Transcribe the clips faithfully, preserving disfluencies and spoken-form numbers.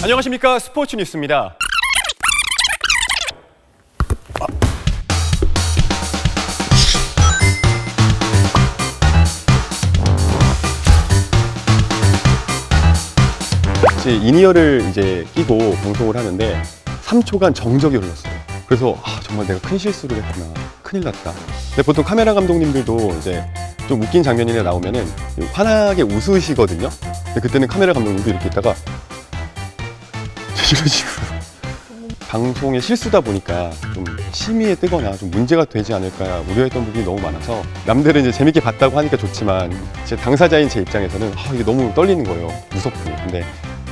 안녕하십니까, 스포츠 뉴스입니다. 제 인이어를 이제 끼고 방송을 하는데 삼 초간 정적이 흘렀어요. 그래서 아, 정말 내가 큰 실수를 했구나, 큰일 났다. 근데 보통 카메라 감독님들도 이제 좀 웃긴 장면이 나오면은 환하게 웃으시거든요. 근데 그때는 카메라 감독님도 이렇게 있다가 이런 식으로 방송의 실수다 보니까 좀 심의에 뜨거나 좀 문제가 되지 않을까 우려했던 부분이 너무 많아서, 남들은 이제 재밌게 봤다고 하니까 좋지만 제 당사자인 제 입장에서는 아, 이게 너무 떨리는 거예요. 무섭고. 근데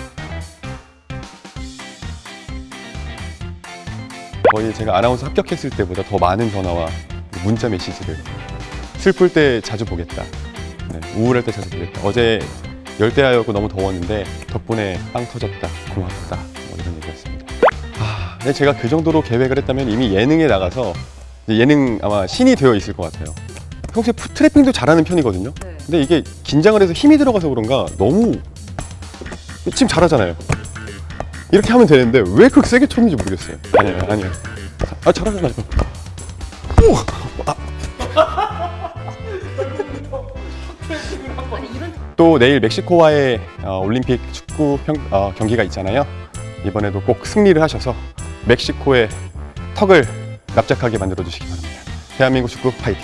거의 제가 아나운서 합격했을 때보다 더 많은 전화와 문자 메시지를, 슬플 때 자주 보겠다, 네, 우울할 때 자주 보겠다, 어제 열대야였고 너무 더웠는데 덕분에 빵 터졌다, 고맙다, 뭐 이런 얘기였습니다. 아, 근데 제가 그 정도로 계획을 했다면 이미 예능에 나가서 예능 아마 신이 되어 있을 것 같아요. 평소에 푸트래핑도 잘하는 편이거든요. 네. 근데 이게 긴장을 해서 힘이 들어가서 그런가 너무, 지금 잘하잖아요. 이렇게 하면 되는데 왜 그렇게 세게 쳤는지 모르겠어요. 아니에요, 아니에요. 아, 잘하잖아요. 오! 아. 또 내일 멕시코와의 어, 올림픽 축구 평, 어, 경기가 있잖아요. 이번에도 꼭 승리를 하셔서 멕시코의 턱을 납작하게 만들어 주시기 바랍니다. 대한민국 축구 파이팅!